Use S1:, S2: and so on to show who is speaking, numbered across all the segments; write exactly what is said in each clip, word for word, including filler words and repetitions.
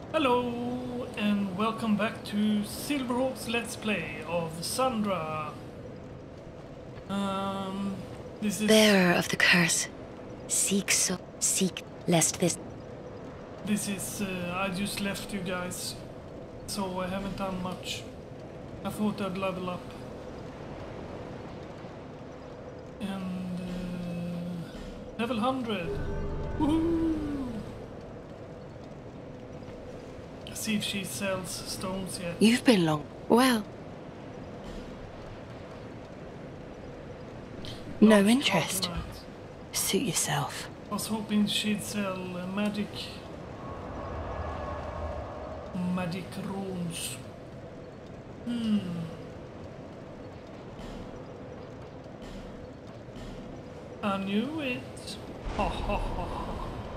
S1: Hello and welcome back to Silverhawk's Let's Play of Sandra. Um, this is
S2: Bearer of the curse, seek so seek lest this.
S1: this is uh, I just left you guys, so I haven't done much. I thought I'd level up and uh, level one hundred. Woohoo! See if she sells stones yet.
S2: You've been long. Well, no
S1: Large
S2: interest.
S1: tonight.
S2: Suit yourself.
S1: I was hoping she'd sell uh, magic magic runes. Hmm. I knew it. Ha ha ha ha.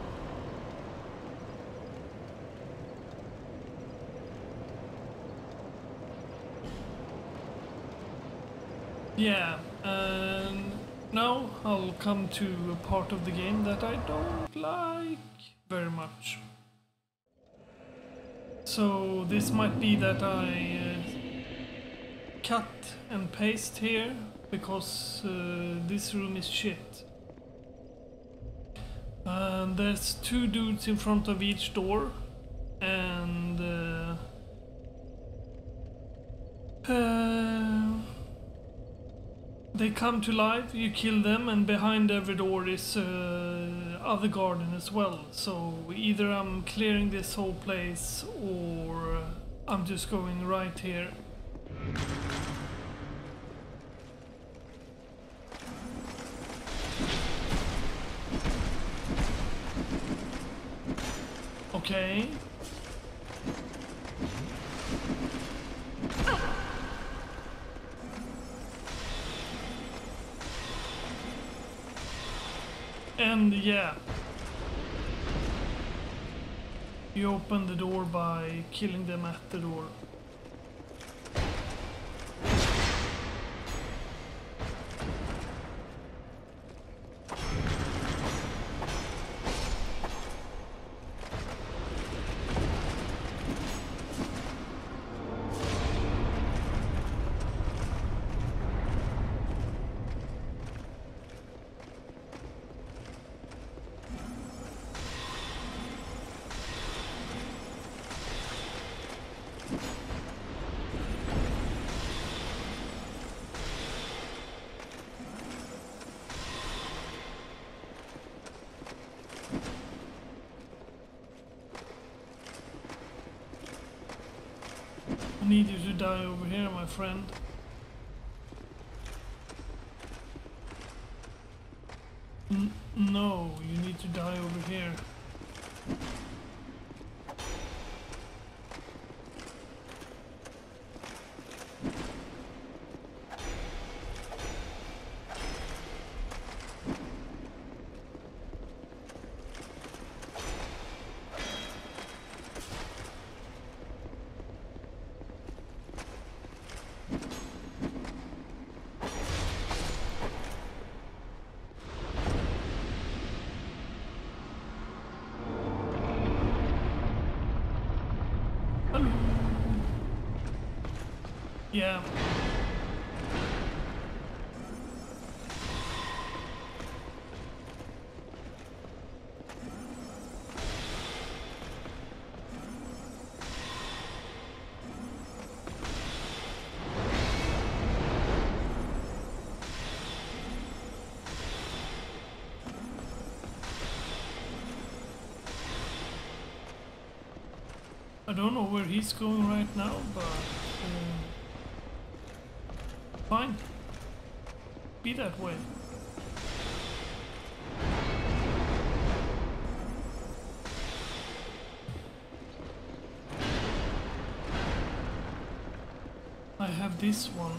S1: Yeah, and now I'll come to a part of the game that I don't like very much. So this might be that I uh, cut and paste here because uh, this room is shit. And there's two dudes in front of each door, and uh, uh, they come to life, you kill them, and behind every door is uh, other garden as well. So either I'm clearing this whole place or I'm just going right here. Okay. And yeah, you open the door by killing them at the door. I need you to die over here, my friend. N no, you need to die over here. Hello. Yeah. I don't know where he's going right now, but uh, fine. Be that way. I have this one.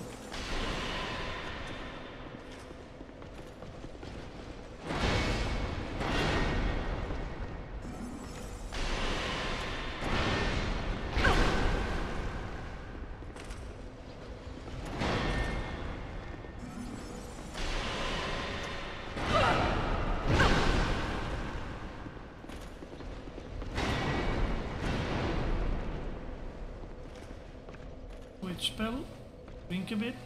S1: witch spell. Drink a bit.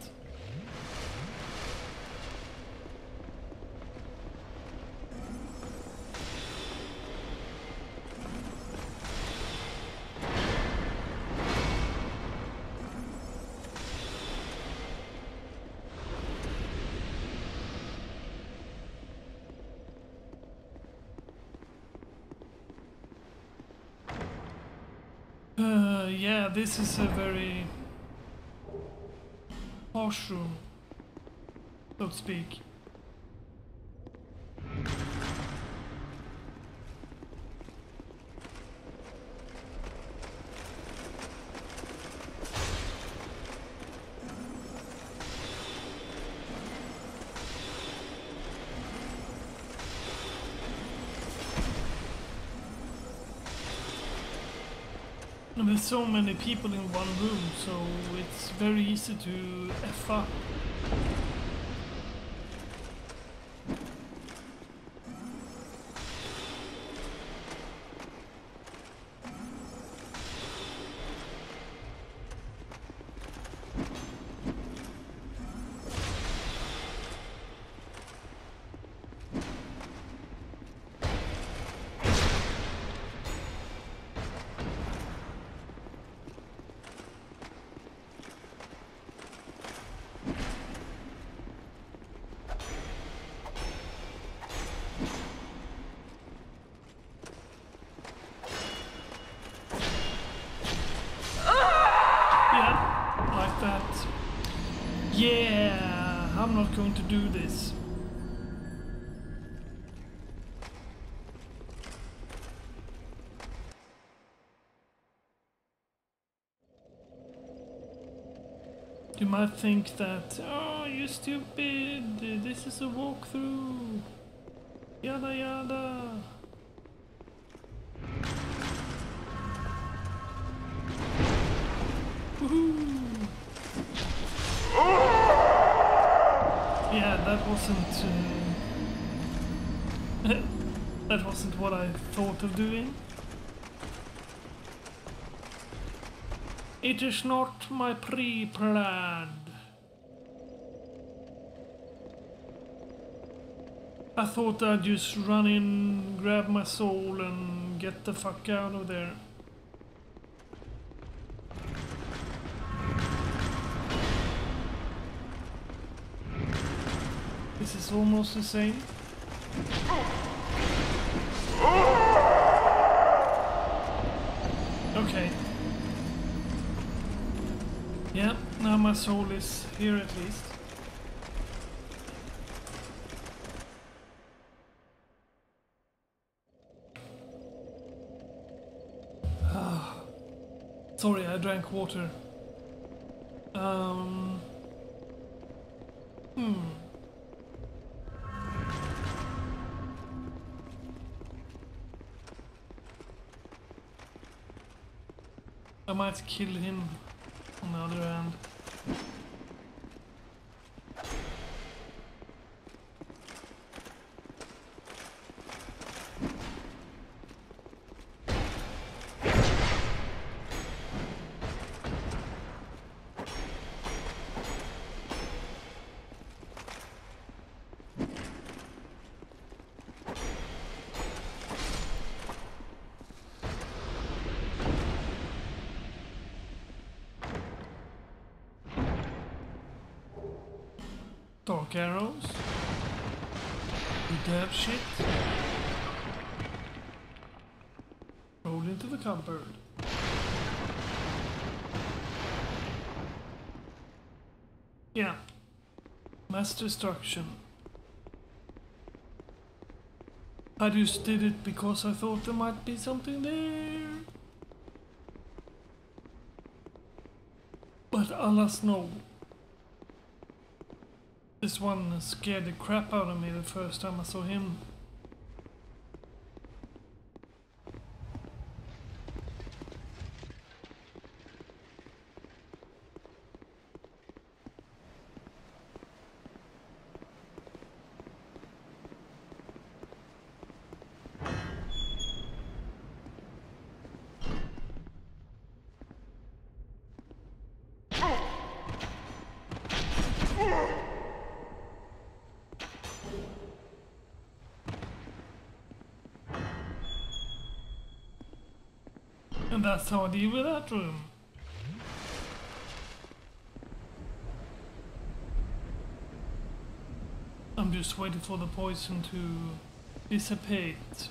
S1: Uh, yeah, this is a very harsh room, so to speak. And there's so many people in one room, so it's very easy to F up. Yeah, I'm not going to do this. You might think that, oh, you stupid, this is a walkthrough. Yada yada. Woohoo! Yeah, that wasn't... Uh, that wasn't what I thought of doing. It is not my pre-planned. I thought I'd just run in, grab my soul and get the fuck out of there. This is almost the same. Okay. Yeah, now my soul is here at least. Ah. Sorry, I drank water. Um. Hmm. I might kill him on the other hand. Dark arrows. You dead shit. Roll into the cupboard. Yeah. Mass destruction. I just did it because I thought there might be something there. But alas no. This one scared the crap out of me the first time I saw him. And that's how I deal with that room. I'm just waiting for the poison to dissipate.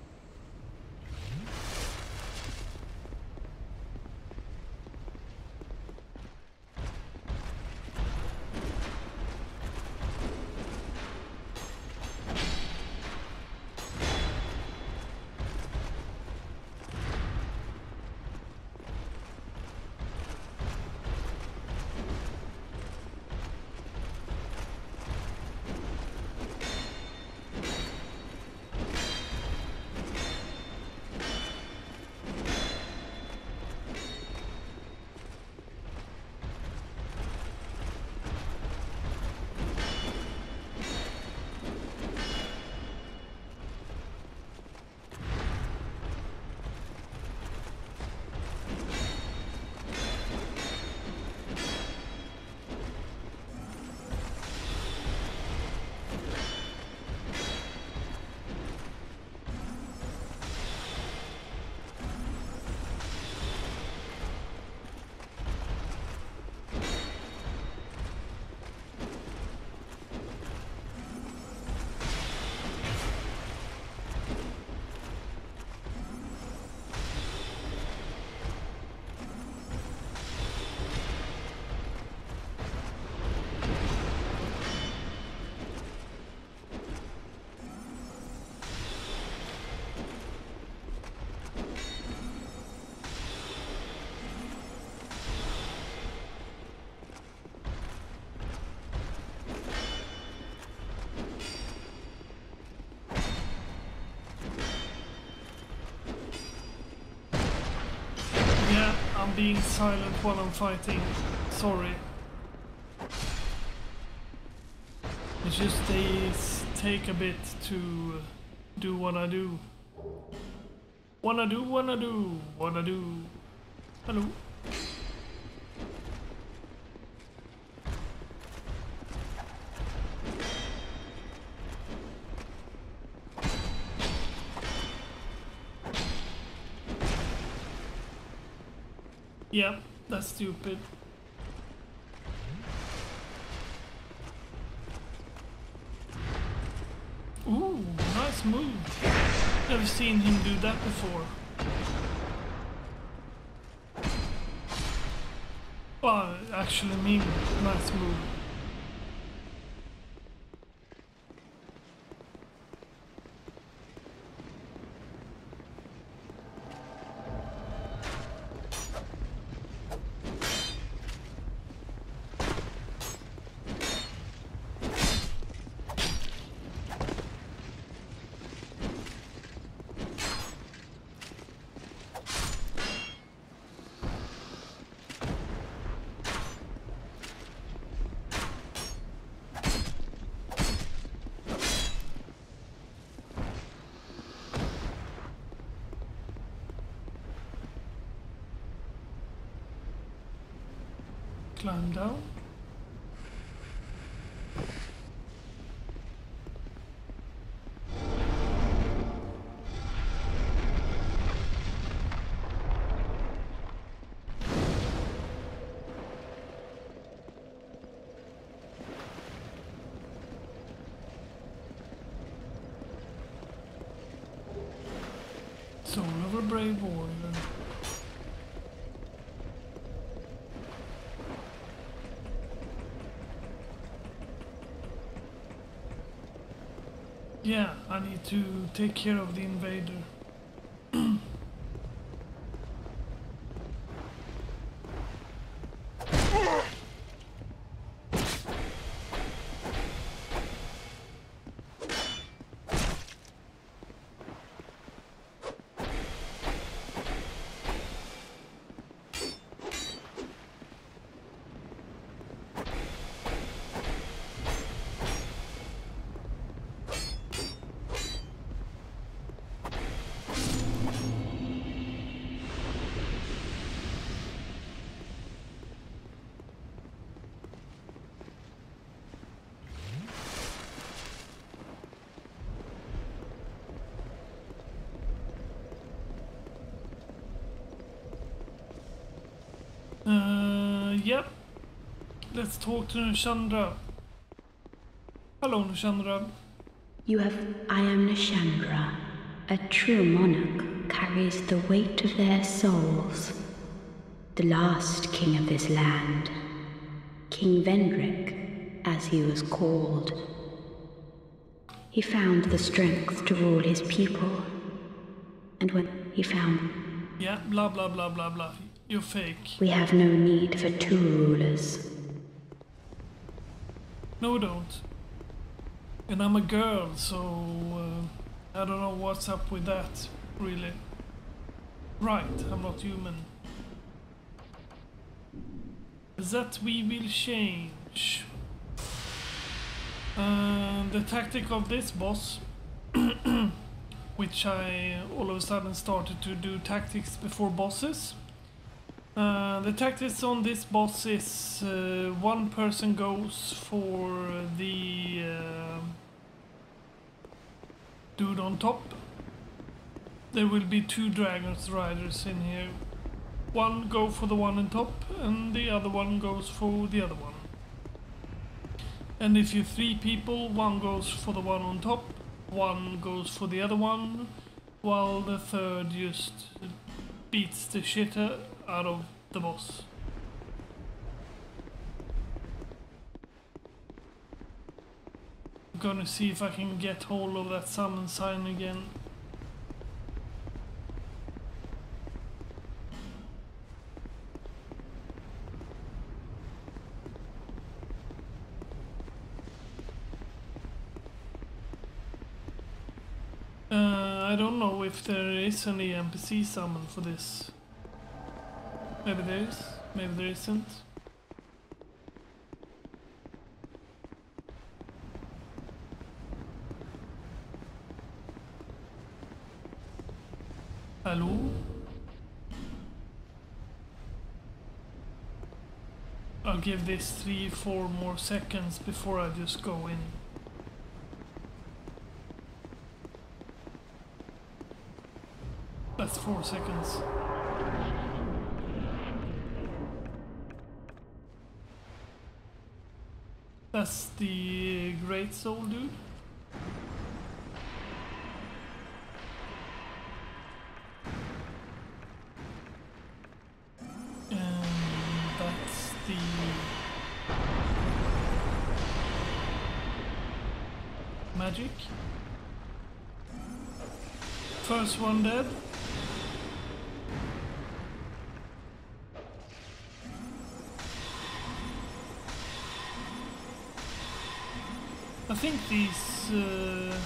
S1: I'm being silent while I'm fighting. Sorry. It's just they take a bit to do what I do. Wanna do, wanna do, wanna do. Hello. Yeah, that's stupid. Ooh, nice move. Never seen him do that before. Well, actually mean nice move. Climb down. Soul of a brave warrior. Yeah, I need to take care of the invader. Uh, yep. Let's talk to Nishandra. Hello, Nishandra.
S3: You have... I am Nishandra. A true monarch carries the weight of their souls. The last king of this land. King Vendrick, as he was called. He found the strength to rule his people. And when he found...
S1: Yeah, blah blah blah blah blah. You're fake.
S3: We have no need for two rulers.
S1: No, we don't. And I'm a girl, so uh, I don't know what's up with that, really. Right, I'm not human. That we will change. Uh, the tactic of this boss, which I all of a sudden started to do tactics before bosses. Uh, the tactics on this boss is uh, one person goes for the uh, dude on top. There will be two Dragon's Riders in here. One go for the one on top and the other one goes for the other one. And if you're three people, one goes for the one on top, one goes for the other one, while the third just beats the shit out of the boss. I'm gonna see if I can get hold of that summon sign again. Uh, I don't know if there is any N P C summon for this. Maybe there is, maybe there isn't. Hello? I'll give this three, four more seconds before I just go in. That's four seconds. That's the Great Soul dude. And that's the Magic. First one dead. I think these uh,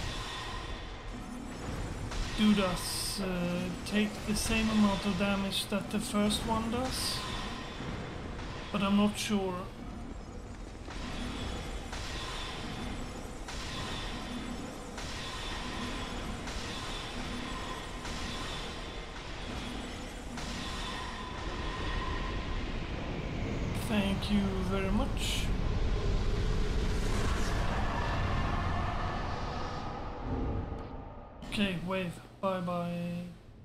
S1: Dudas uh, take the same amount of damage that the first one does, but I'm not sure. Thank you very much. Okay, wave. Bye bye.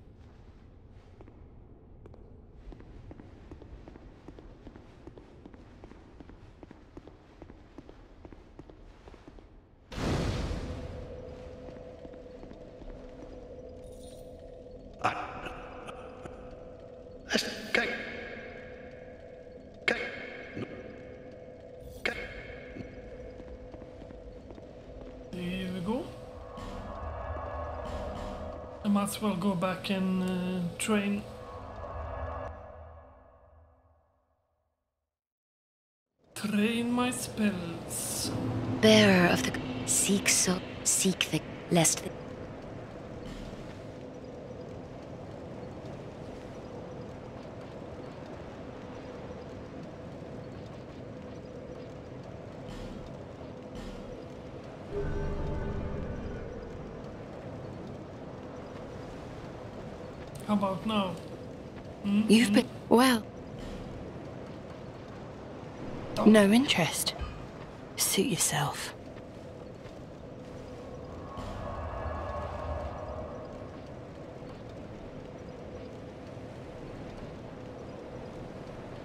S1: Here we go. I might as well go back and uh, train. Train my spells.
S2: Bearer of the... Seek so... Seek the... Lest the...
S1: How about now? Mm-hmm.
S4: You've been... well...
S1: Oh.
S4: No interest. Suit yourself.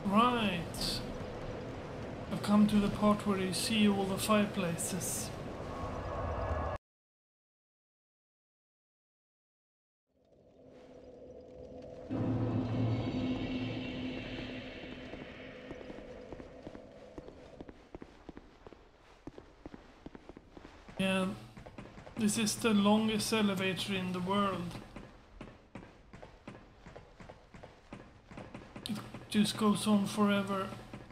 S1: Right. I've come to the part where you see all the fireplaces. Yeah, this is the longest elevator in the world. It just goes on forever.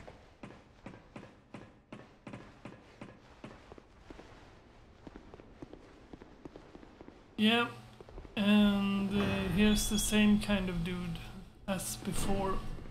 S1: Yeah, and uh, here's the same kind of dude as before.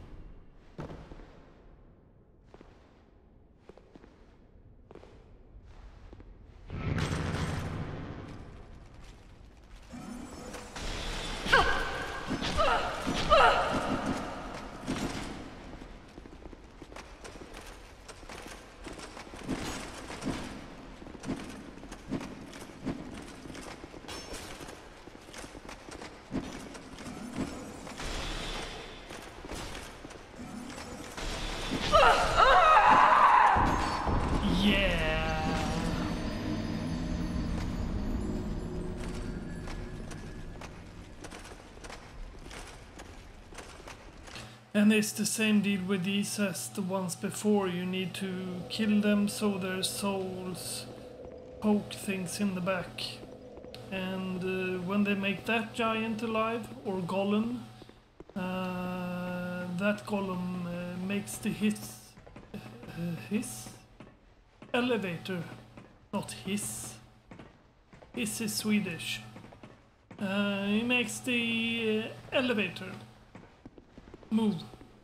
S1: Yeah. And it's the same deal with these as the ones before. You need to kill them so their souls poke things in the back. And uh, when they make that giant alive, or golem, uh, that golem uh, makes the hiss, uh, hiss elevator, not hiss. Hiss is Swedish. Uh, he makes the uh, elevator move.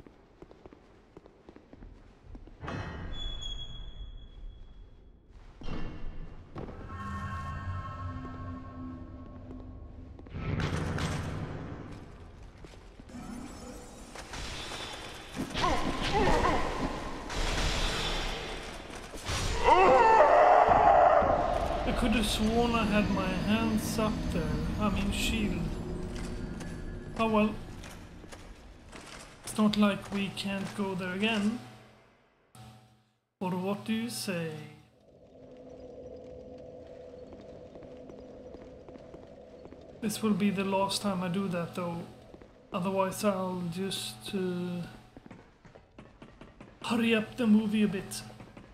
S1: I could have sworn I had my hands up there. I mean shield. Oh well. It's not like we can't go there again. Or what do you say? This will be the last time I do that though. Otherwise I'll just uh, hurry up the movie a bit.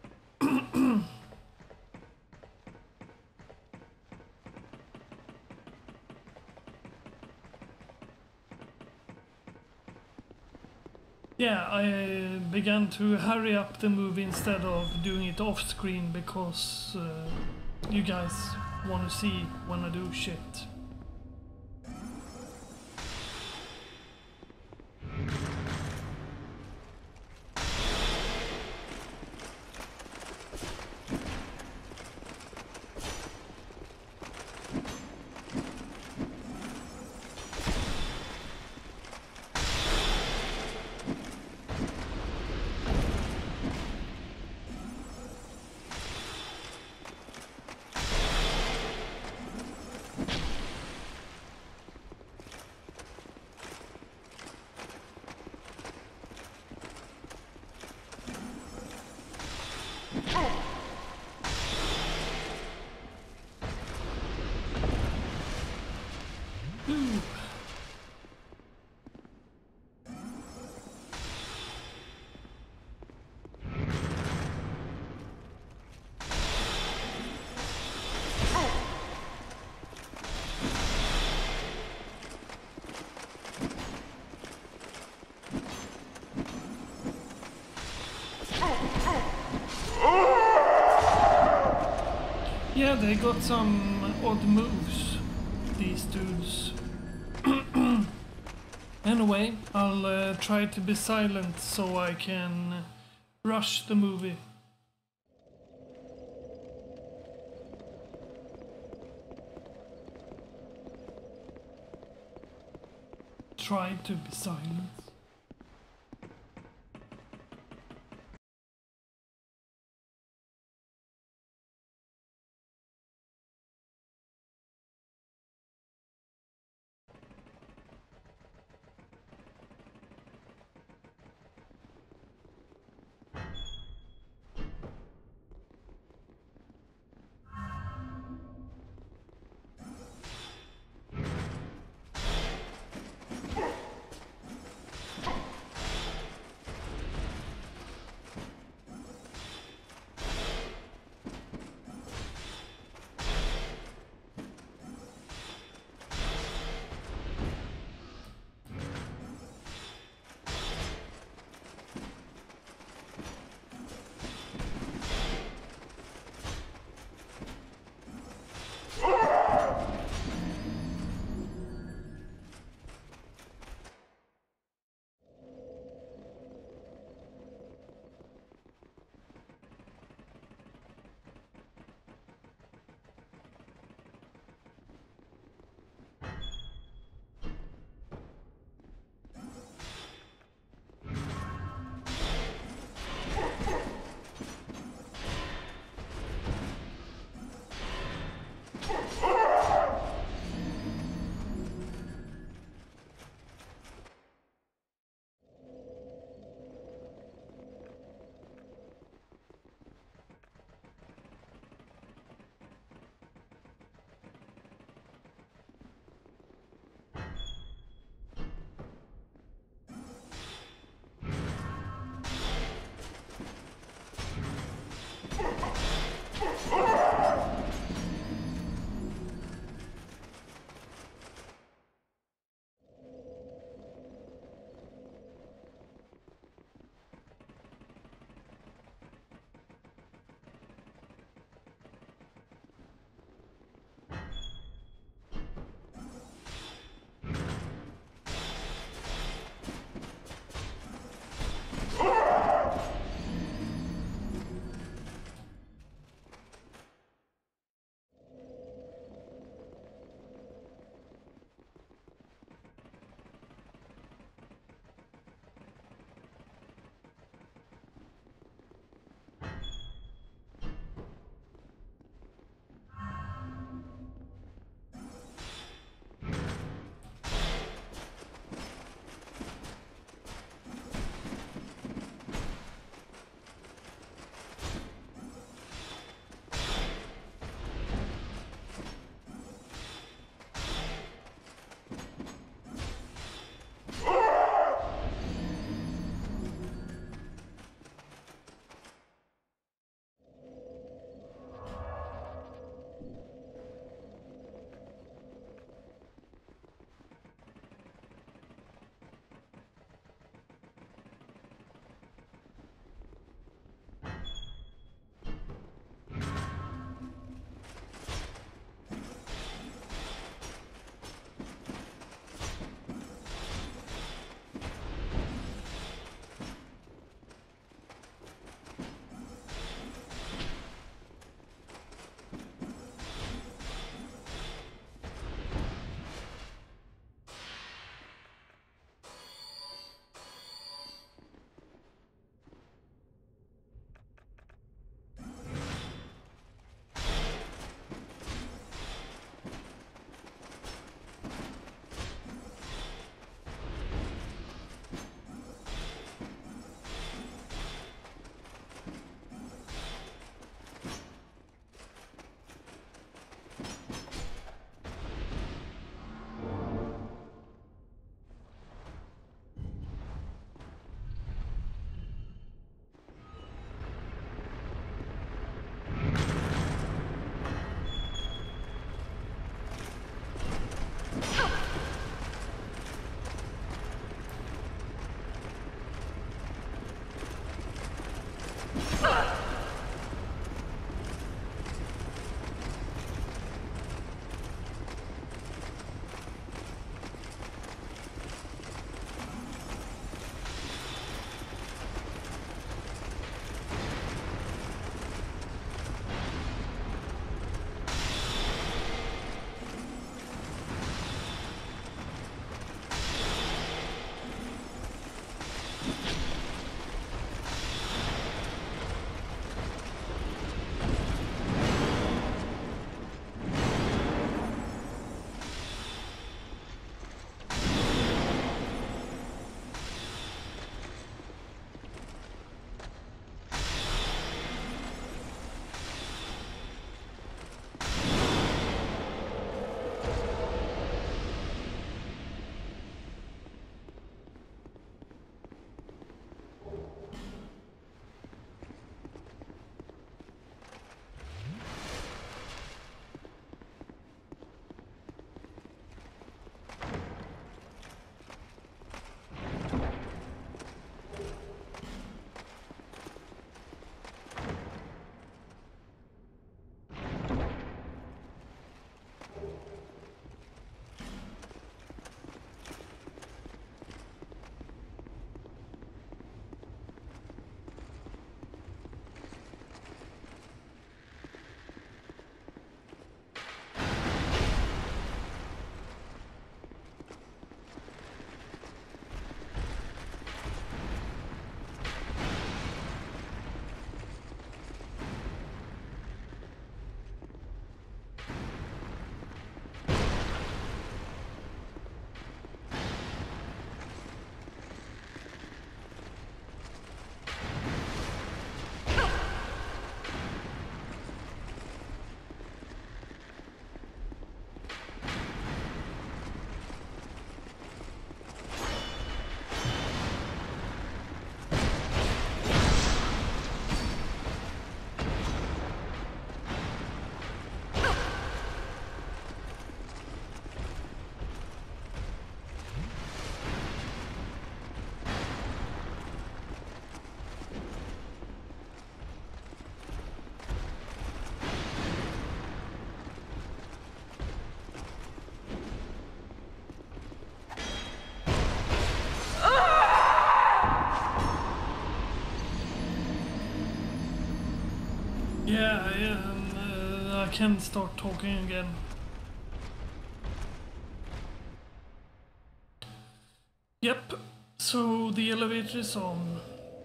S1: Yeah, I began to hurry up the movie instead of doing it off screen because uh, you guys want to see when I do shit. Yeah, they got some odd moves, these dudes. Anyway, I'll uh, try to be silent so I can rush the movie. Try to be silent. I can start talking again. Yep, so the elevator is on.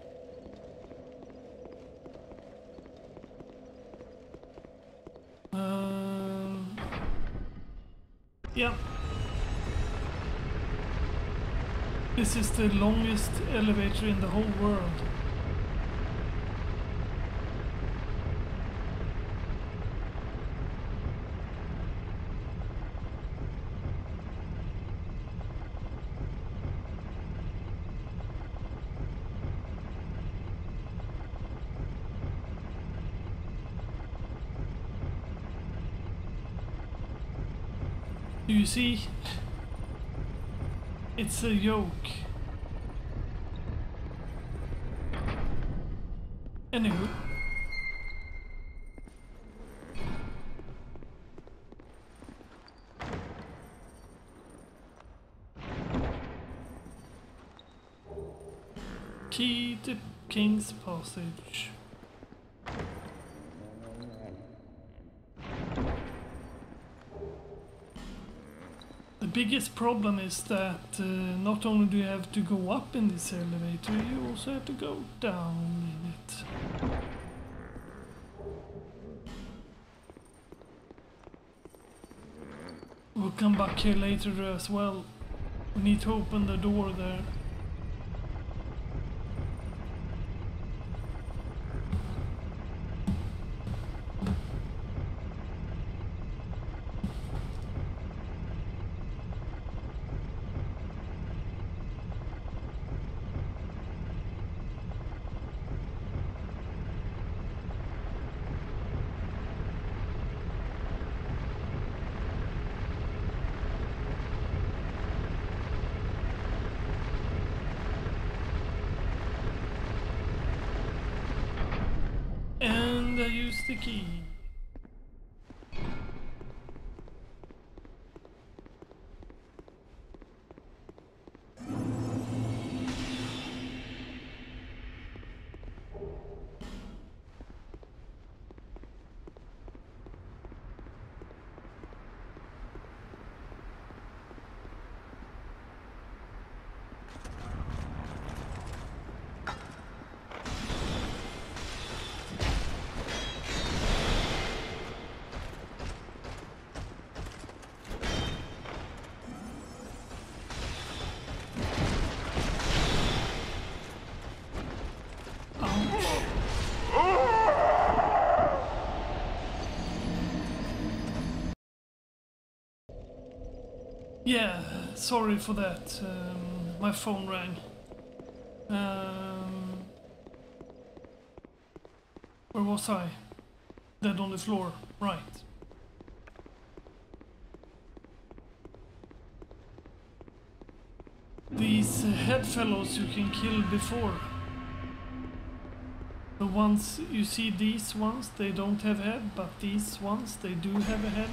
S1: Um, yeah. This is the longest elevator in the whole world. You see, it's a yoke. Anywho. Key to King's Passage. The biggest problem is that uh, not only do you have to go up in this elevator, you also have to go down in it. We'll come back here later as well. We need to open the door there. And I use the key. Yeah, sorry for that. Um, my phone rang. Um, where was I? Dead on the floor. Right. These uh, head fellows you can kill before. The ones you see, these ones, they don't have head, but these ones, they do have a head.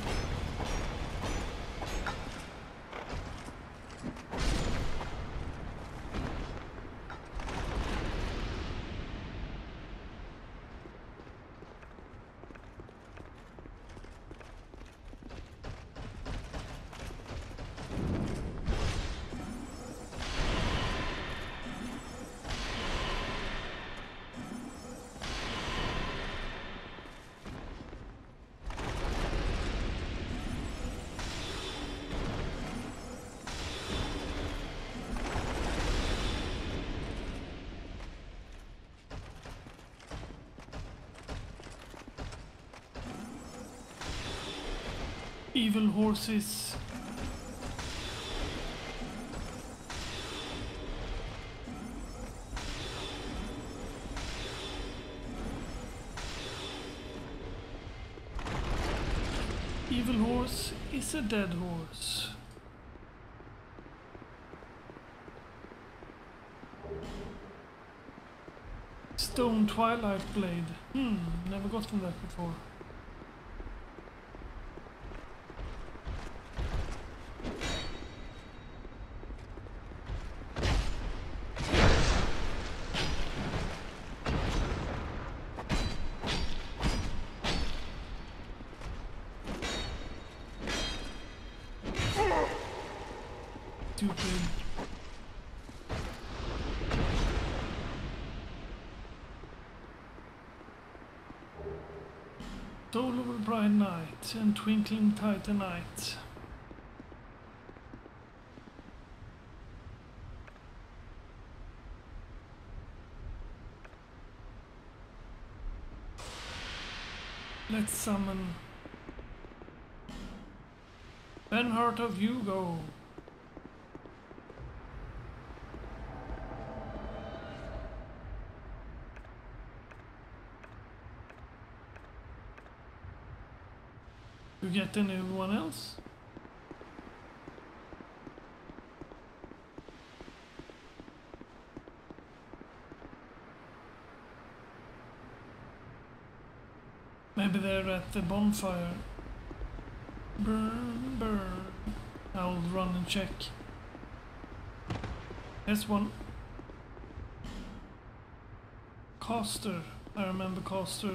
S1: Evil horses. Evil horse is a dead horse. Stone Twilight Blade. Hmm, never gotten that before. Soul of a Bright Night and Twinkling Titanite. Let's summon Benheart of Hugo. You get anyone else? Maybe they're at the bonfire. Burn, burn. I'll run and check. There's one. Caster. I remember Caster.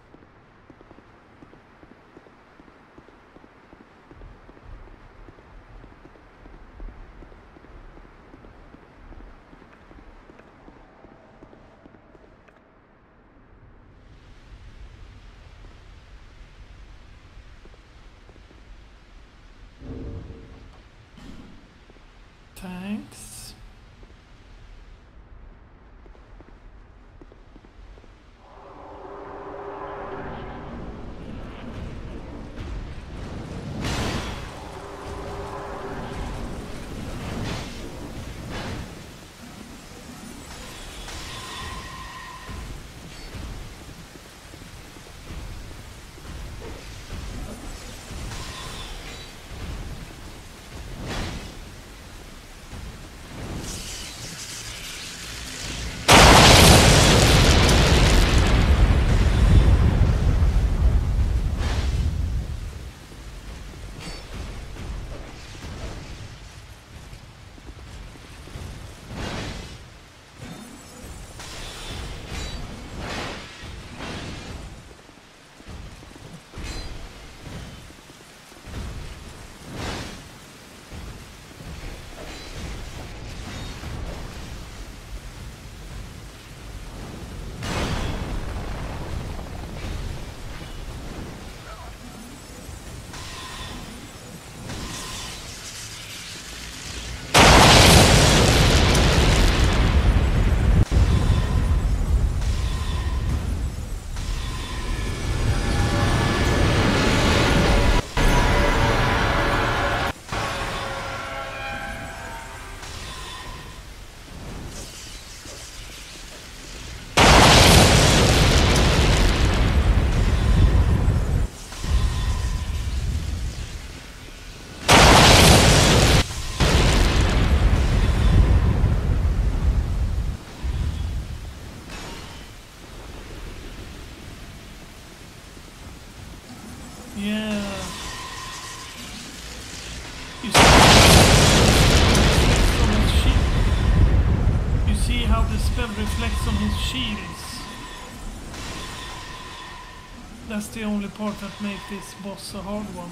S1: Thanks. Yeah. You see, on his shield. You see how the spell reflects on his shields. That's the only part that makes this boss a hard one.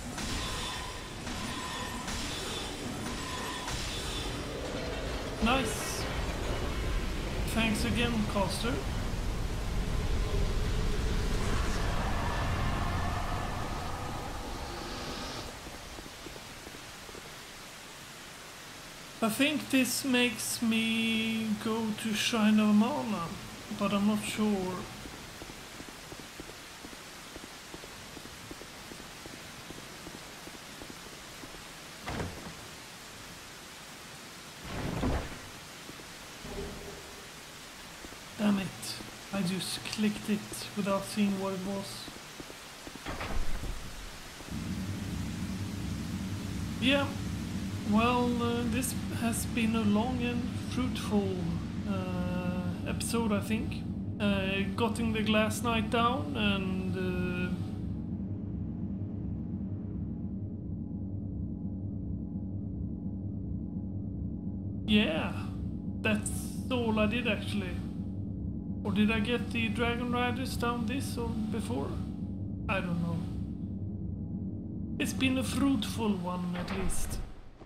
S1: Nice. Thanks again, Caster. I think this makes me go to Shrine of Mana, but I'm not sure. Damn it, I just clicked it without seeing what it was. Yeah. Well, uh, this has been a long and fruitful uh, episode, I think. Uh, getting the Glass Knight down and uh, yeah, that's all I did actually. Or did I get the Dragon Riders down this or before? I don't know. It's been a fruitful one at least.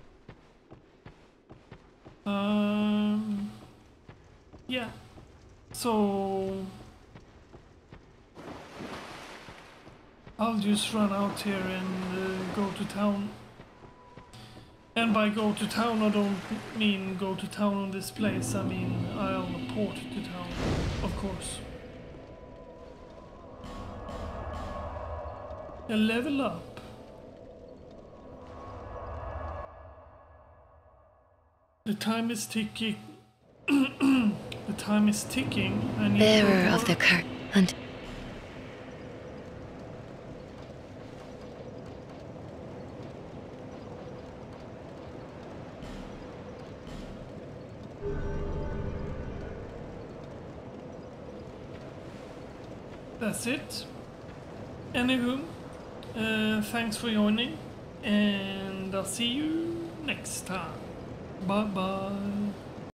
S1: Um, yeah, so I'll just run out here and uh, go to town. And by go to town, I don't mean go to town on this place. I mean I'll port to town, of course. A level up. The time is ticking. The time is ticking. I need
S2: Bearer
S1: to
S2: of the curse. And
S1: that's it. Anywho, uh, thanks for joining, and I'll see you next time. Bye bye.